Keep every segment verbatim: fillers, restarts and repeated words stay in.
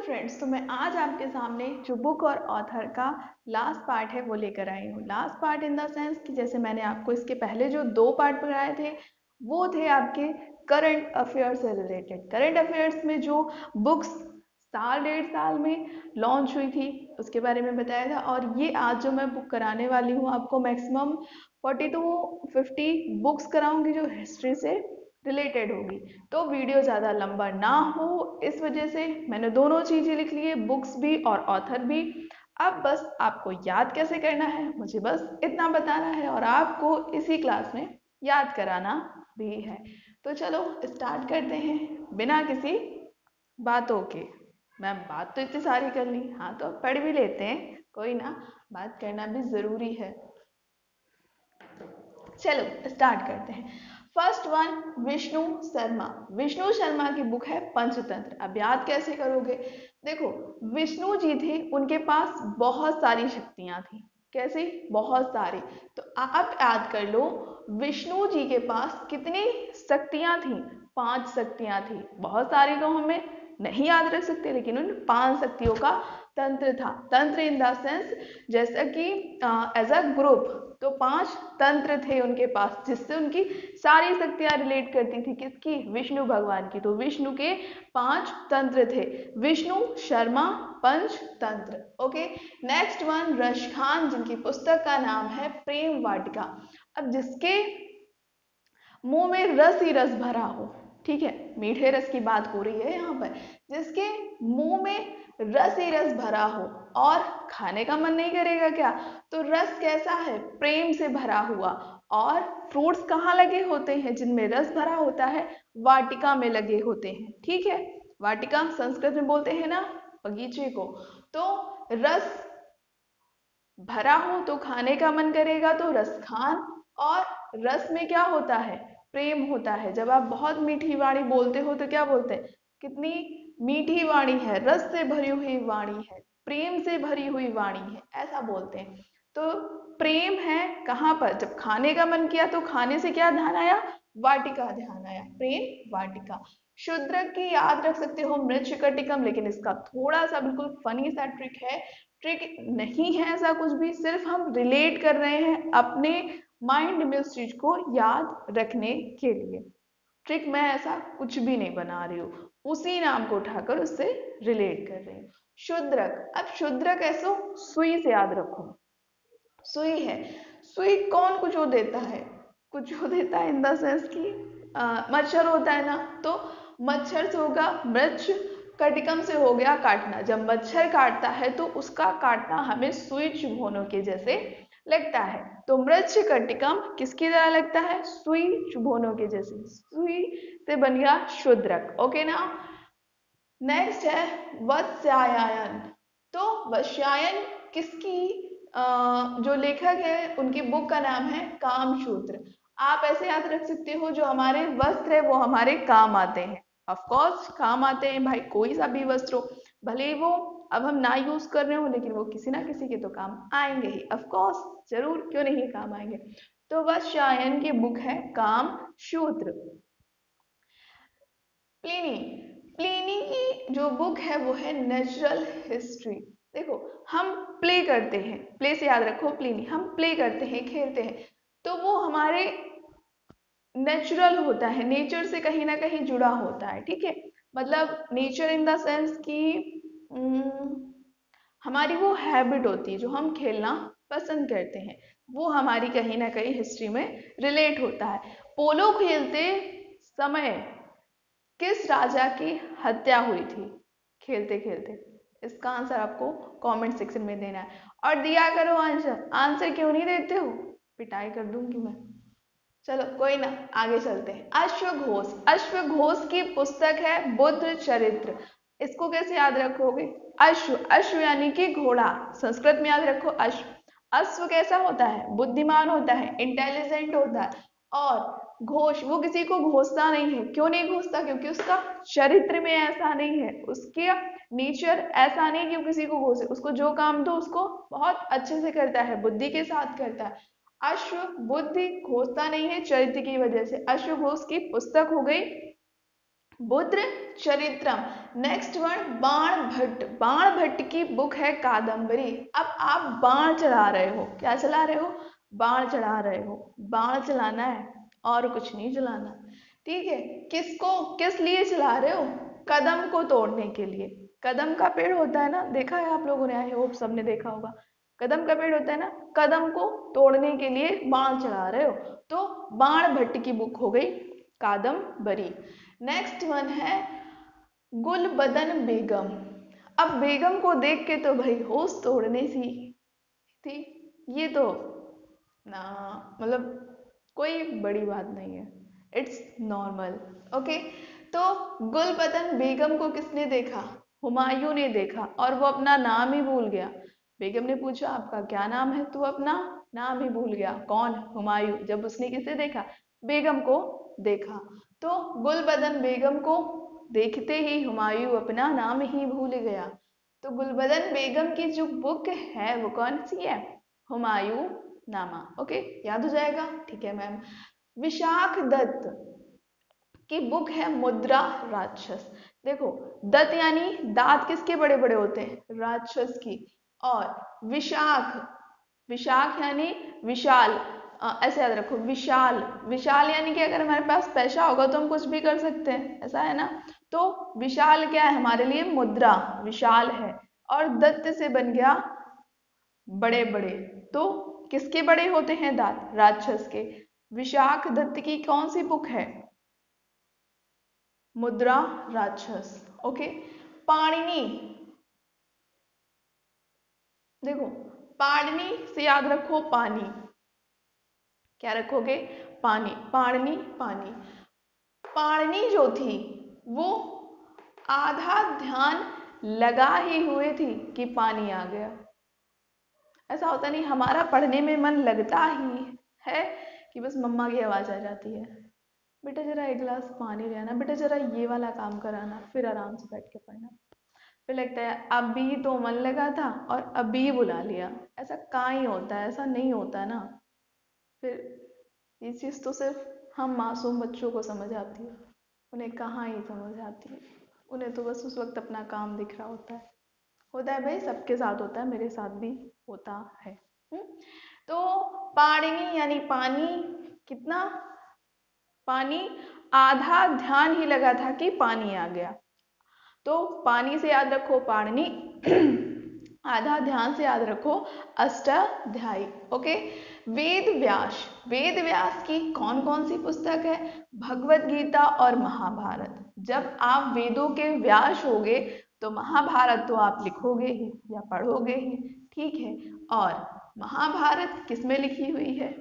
Friends, तो मैं आज आपके सामने जो बुक और ऑथर का लास्ट पार्ट है वो लेकर आई हूँ। Last part in the sense कि जैसे मैंने आपको इसके पहले जो दो पार्ट पढ़ाए थे वो थे आपके करंट अफेयर से रिलेटेड। करंट अफेयर्स में जो बुक्स साल डेढ़ साल में लॉन्च हुई थी उसके बारे में बताया था, और ये आज जो मैं बुक कराने वाली हूँ आपको maximum forty to fifty books कराऊंगी जो हिस्ट्री से रिलेटेड होगी। तो वीडियो ज़्यादा लंबा ना हो इस वजह से मैंने दोनों चीज़ें लिख ली है, बुक्स भी और ऑथर भी। अब बस आपको याद कैसे करना है मुझे बस इतना बताना है और आपको इसी क्लास में याद कराना भी है। तो चलो स्टार्ट करते हैं बिना किसी बातों के। मैम बात तो इतनी सारी कर ली, हाँ तो पढ़ भी लेते हैं, कोई ना, बात करना भी ज़रूरी है। चलो स्टार्ट करते हैं। First one Vishnu Sharma. विष्णु शर्मा की बुक है पंचतंत्र। अब याद कैसे करोगे? देखो, विष्णु जी थे, उनके पास बहुत सारी शक्तियां थी। कैसे? बहुत सारी। तो आप याद कर लो, विष्णु जी के पास कितनी शक्तियां थी? पांच शक्तियां थी। बहुत सारी तो हमें नहीं याद रख सकते, लेकिन उन पांच शक्तियों का तंत्र था। तंत्र इन द सेंस जैसा कि एज अ ग्रुप, तो पांच तंत्र थे उनके पास जिससे उनकी सारी शक्तियां रिलेट करती थी। किसकी? विष्णु भगवान की। तो विष्णु के पांच तंत्र थे। Vishnu Sharma Panchatantra. Okay, next one Raskhan, जिनकी पुस्तक का नाम है प्रेम वाटिका। अब जिसके मुंह में रस ही रस भरा हो, ठीक है, मीठे रस की बात हो रही है यहाँ पर, जिसके मुंह में रस ही रस भरा हो और खाने का मन नहीं करेगा क्या? तो रस कैसा है? प्रेम से भरा हुआ। और फ्रूट्स कहाँ लगे होते हैं जिनमें रस भरा होता है? वाटिका में लगे होते हैं। ठीक है, वाटिका संस्कृत में बोलते हैं ना बगीचे को। तो रस भरा हो तो खाने का मन करेगा, तो रस खान। और रस में क्या होता है? प्रेम होता है। जब आप बहुत मीठी वाणी बोलते हो तो क्या बोलते हैं? कितनी मीठी वाणी है, रस से भरी हुई वाणी है, प्रेम से भरी हुई वाणी है, ऐसा बोलते हैं। तो प्रेम है कहाँ पर? जब खाने का मन किया तो खाने से क्या ध्यान आया? वाटिका ध्यान आया, प्रेम वाटिका। शूद्रक की याद रख सकते हो मृच्छकटिकम, लेकिन इसका थोड़ा सा बिल्कुल फनी सा ट्रिक है। ट्रिक नहीं है ऐसा कुछ भी, सिर्फ हम रिलेट कर रहे हैं अपने माइंड में उस चीज को याद रखने के लिए। ट्रिक मैं ऐसा कुछ भी नहीं बना रही हूँ, उसी नाम को उठाकर उससे रिलेट कर रही हूँ। शूद्रक। अब शूद्रक ऐसो सुई से याद रखो। सुई है, सुई कौन कुचो देता है? कुचो देता है इन द सेंस की मच्छर होता है ना, तो मच्छर से होगा मृच्छ, कटिकम से हो गया काटना। जब मच्छर काटता है तो उसका काटना हमें सुई चुभोनों के जैसे लगता है। तो मृच्छ कटिकम किसकी तरह लगता है? सुई चुभोनों के जैसे। सुई से बन गया शूद्रक। ओके ना। नेक्स्ट है वत्स्यायन। तो वत्स्यायन किसकी अ, जो लेखक है उनकी बुक का नाम है कामसूत्र। आप ऐसे याद रख सकते हो, जो हमारे वस्त्र है वो हमारे काम आते हैं। ऑफ कोर्स काम आते हैं भाई, कोई सा भी वस्त्र हो, भले ही वो अब हम ना यूज कर रहे हो, लेकिन वो किसी ना किसी के तो काम आएंगे ही। ऑफ कोर्स, जरूर, क्यों नहीं काम आएंगे। तो वत्स्यायन की बुक है कामसूत्र। प्लिनी। प्लिनी की जो बुक है वो है नेचुरल हिस्ट्री। देखो, हम प्ले करते हैं, प्ले से याद रखो प्लिनी, हम प्ले करते हैं, खेलते हैं, तो वो हमारे नेचुरल होता है, नेचर से कहीं ना कहीं जुड़ा होता है। ठीक है, मतलब नेचर इन द सेंस कि हमारी वो हैबिट होती है जो हम खेलना पसंद करते हैं, वो हमारी कहीं ना कहीं हिस्ट्री में रिलेट होता है। पोलो खेलते समय किस राजा की हत्या हुई थी खेलते खेलते? इसका आंसर आपको कमेंट सेक्शन में देना है, और दिया करो आंसर। आंसर क्यों नहीं देते हो? पिटाई कर दूंगी मैं। चलो कोई ना, आगे चलते हैं। अश्वघोष। अश्वघोष की पुस्तक है बुद्ध चरित्र। इसको कैसे याद रखोगे? अश्व, अश्व यानी कि घोड़ा, संस्कृत में याद रखो अश्व। अश्व कैसा होता है? बुद्धिमान होता है, इंटेलिजेंट होता है। और घोष, वो किसी को घोषता नहीं है। क्यों नहीं घोषता? क्योंकि उसका चरित्र में ऐसा नहीं है, उसके नेचर ऐसा नहीं कि वो किसी को घोषे। उसको जो काम दो उसको बहुत अच्छे से करता है, बुद्धि के साथ करता है। अश्व बुद्धि घोषता नहीं है चरित्र की वजह से। अश्वघोष की पुस्तक हो गई बुद्र चरित्रम। नेक्स्ट वर्ड बाण भट्ट। बाण भट्ट की बुक है कादम्बरी। अब आप बाण चढ़ा रहे हो, क्या चला रहे हो? बाण चढ़ा रहे हो। बाण चलाना है और कुछ नहीं चलाना, ठीक है। किसको, किस लिए चला रहे हो? कदम को तोड़ने के लिए। कदम का पेड़ होता है ना, देखा है आप लोगों ने, आई होप सबने देखा होगा। कदम का पेड़ होता है ना, कदम को तोड़ने के लिए बाण चढ़ा रहे हो। तो बाण भट्ट की बुक हो गई कादम्बरी। नेक्स्ट वन है गुलबदन बेगम। अब बेगम को देख के तो भाई होश तोड़ने सी थी, ये तो ना, मतलब कोई बड़ी बात नहीं है, इट्स नॉर्मल, ओके। तो गुलबदन बेगम को किसने देखा? हुमायूं ने देखा, और वो अपना नाम ही भूल गया। बेगम ने पूछा आपका क्या नाम है? तो अपना नाम ही भूल गया। कौन? हुमायूं। जब उसने किसे देखा? बेगम को देखा। तो गुलबदन बेगम को देखते ही हुमायूं अपना नाम ही भूल गया। तो गुलबदन बेगम की जो बुक है वो कौन सी है? हुमायूं नामा, ओके, याद हो जाएगा, ठीक है मैम। विशाख दत्त की बुक है मुद्रा राक्षस। देखो, दत्त यानी दांत किसके बड़े बड़े होते हैं? राक्षस की। और विशाख, विशाख यानी विशाल, अ, ऐसे याद रखो, विशाल। विशाल यानी कि अगर हमारे पास पैसा होगा तो हम कुछ भी कर सकते हैं, ऐसा है ना। तो विशाल क्या है हमारे लिए? मुद्रा, विशाल है। और दत्त से बन गया बड़े बड़े। तो किसके बड़े होते हैं दांत? राक्षस के। विशाख दत्त की कौन सी बुक है? मुद्रा राक्षस, ओके। पाणिनि, देखो, पाणिनि से याद रखो पानी, क्या रखोगे? पानी। पाणिनि, पानी। पाणिनि जो थी वो आधा ध्यान लगा ही हुए थी कि पानी आ गया। ऐसा होता नहीं, हमारा पढ़ने में मन लगता ही है कि बस मम्मा की आवाज आ जाती है, बेटा जरा एक गिलास पानी ले आना, बेटा जरा ये वाला काम कराना, फिर आराम से बैठ के पढ़ना। फिर लगता है अभी तो मन लगा था और अभी बुला लिया। ऐसा कहाँ ही होता है, ऐसा नहीं होता ना। फिर ये चीज़ तो सिर्फ हम मासूम बच्चों को समझ आती है, उन्हें कहाँ ही समझ आती है। उन्हें तो बस उस वक्त अपना काम दिख रहा होता है। होता है भाई, सबके साथ होता है, मेरे साथ भी होता है। हुँ? तो पाणिनि यानी पानी, कितना? पानी, आधा ध्यान ही लगा था कि पानी आ गया। तो पानी से याद रखो पाणिनि, आधा ध्यान से याद रखो अष्टाध्यायी, ओके। वेद व्यास, वेद व्यास की कौन कौन सी पुस्तक है? भगवत गीता और महाभारत। जब आप वेदों के व्यास होगे तो महाभारत तो आप लिखोगे ही या पढ़ोगे ही, ठीक है। और महाभारत किसमें लिखी हुई है?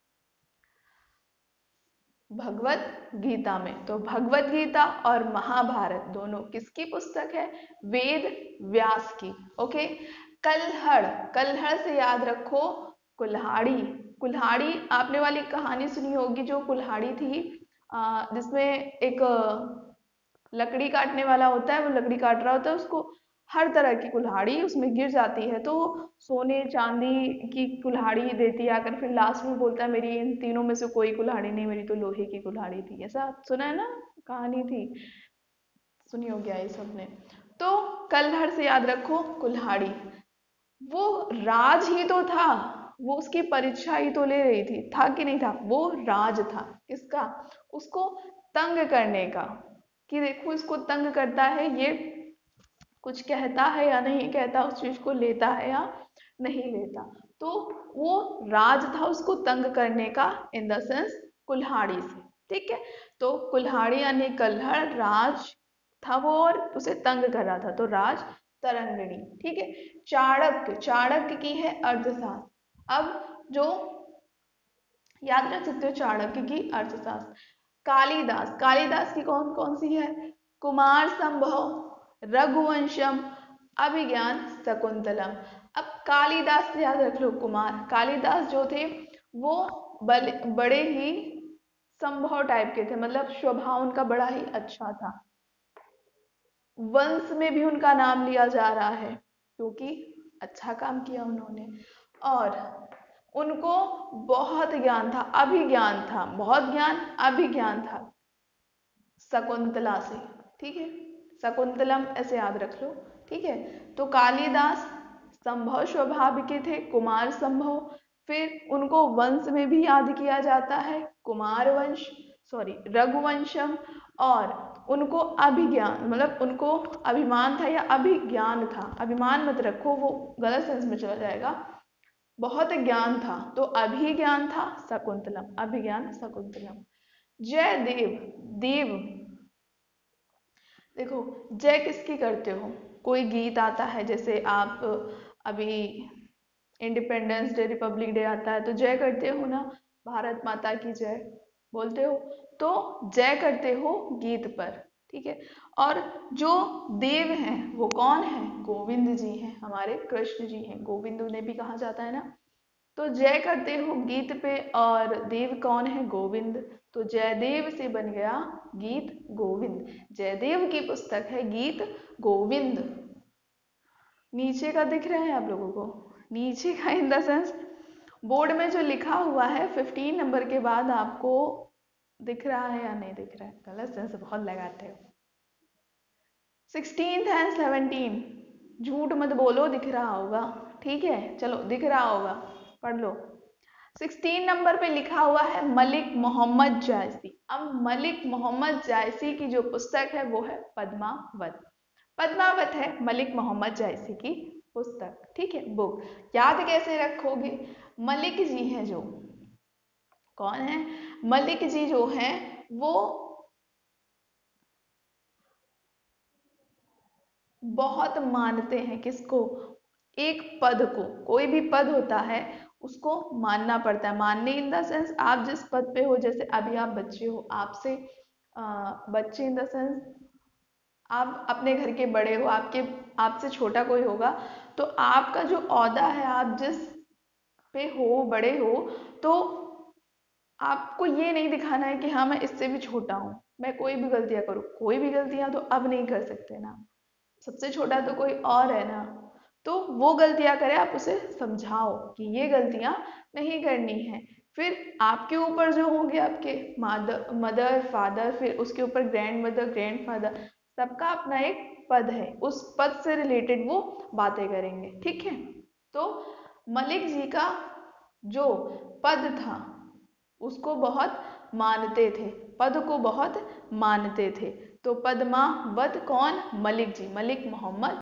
भगवत गीता में। तो भगवत गीता और महाभारत दोनों किसकी पुस्तक है? वेद व्यास की, ओके। कल्हड़, कल्हड़ से याद रखो कुल्हाड़ी। कुल्हाड़ी आपने वाली कहानी सुनी होगी जो कुल्हाड़ी थी, अ, जिसमें एक लकड़ी काटने वाला होता है, वो लकड़ी काट रहा होता है, उसको हर तरह की कुल्हाड़ी उसमें गिर जाती है, तो सोने चांदी की कुल्हाड़ी देती है आकर, फिर लास्ट में बोलता है मेरी इन तीनों में से कोई कुल्हाड़ी नहीं, मेरी तो लोहे की कुल्हाड़ी थी। ऐसा सुना है ना, कहानी थी, सुनी होगी आई सबने। तो कल्हड़ से याद रखो कुल्हाड़ी। वो राज ही तो था, वो उसकी परीक्षा ही तो ले रही थी, था कि नहीं था? वो राज था किसका? उसको तंग करने का, कि देखो इसको तंग करता है, ये कुछ कहता है या नहीं कहता, उस चीज को लेता है या नहीं लेता। तो वो राज था उसको तंग करने का, इन द सेंस कुल्हाड़ी से, ठीक है। तो कुल्हाड़ी यानी कल्हड़ राज था वो, और उसे तंग कर रहा था, तो राज तरंगिणी, ठीक है। चाणक्य, चाणक्य की है अर्थशास्त्र। अब जो याद रख सकते हो चाणक्य की अर्थशास्त्र। कालिदास, कालिदास की कौन कौन सी है? कुमार संभव, रघुवंशम, अभिज्ञान, शकुंतलम। अब कालिदास से याद रख लो कुमार। कालिदास जो थे वो बल, बड़े ही संभव टाइप के थे, मतलब स्वभाव उनका बड़ा ही अच्छा था। वंश में भी उनका नाम लिया जा रहा है क्योंकि अच्छा काम किया उन्होंने, और उनको बहुत ज्ञान था, अभिज्ञान था, बहुत ज्ञान, अभिज्ञान था शकुंतला से, ठीक है, शकुंतलम ऐसे याद रख लो। ठीक है, तो कालिदास संभव स्वभाव के थे, कुमार संभव। फिर उनको वंश में भी याद किया जाता है, कुमार वंश, सॉरी रघुवंशम। और उनको अभिज्ञान, मतलब उनको अभिमान था या अभिज्ञान था, अभिमान मत रखो वो गलत सेंस में चला जाएगा, बहुत ज्ञान था, तो अभिज्ञान था शकुंतलम, अभिज्ञान शकुंतलम। जय देव, देव देखो जय किसकी करते हो, कोई गीत आता है, जैसे आप अभी इंडिपेंडेंस डे, रिपब्लिक डे आता है तो जय करते हो ना, भारत माता की जय बोलते हो, तो जय करते हो गीत पर। ठीक है, और जो देव हैं वो कौन है, गोविंद जी हैं, हमारे कृष्ण जी हैं, गोविंद उन्हें भी कहा जाता है ना। तो जय करते हो गीत पे, और देव कौन है, गोविंद, तो जयदेव से बन गया गीत गोविंद। जयदेव की पुस्तक है गीत गोविंद। नीचे का दिख रहा है आप लोगों को, नीचे का इन द सेंस बोर्ड में जो लिखा हुआ है फिफ्टीन नंबर के बाद आपको दिख रहा है या नहीं दिख रहा है, गलत सेंस बहुत लगाते हो। सिक्सटीन एंड सेवनटीन, झूठ मत बोलो, दिख रहा होगा। ठीक है, चलो दिख रहा होगा, पढ़ लो। सिक्सटीन नंबर पे लिखा हुआ है मलिक मोहम्मद जायसी। अब मलिक मोहम्मद जायसी की जो पुस्तक है वो है पद्मावत। पद्मावत है मलिक मोहम्मद जायसी की पुस्तक। ठीक है, बुक। याद कैसे रखोगे, मलिक जी हैं जो, कौन है, मलिक जी जो हैं वो बहुत मानते हैं किसको, एक पद को, कोई भी पद होता है उसको मानना पड़ता है। मानने इन द सेंस आप जिस पद पे हो, जैसे अभी आप बच्चे हो, आपसे आ, बच्चे इन द सेंस आप अपने घर के बड़े हो, आपके आपसे छोटा कोई होगा, तो आपका जो ओहदा है, आप जिस पे हो, बड़े हो, तो आपको ये नहीं दिखाना है कि हाँ मैं इससे भी छोटा हूँ, मैं कोई भी गलतियां करूँ, कोई भी गलतियां तो अब नहीं कर सकते ना, सबसे छोटा तो कोई और है ना, तो वो गलतियां करे, आप उसे समझाओ कि ये गलतियां नहीं करनी है। फिर आपके ऊपर जो होंगे आपके मदर मदर फादर, फिर उसके ऊपर ग्रैंड मदर ग्रैंड फादर, सबका अपना एक पद है, उस पद से रिलेटेड वो बातें करेंगे। ठीक है, तो मलिक जी का जो पद था उसको बहुत मानते थे, पद को बहुत मानते थे। तो पद्मावत कौन, मलिक जी, मलिक मोहम्मद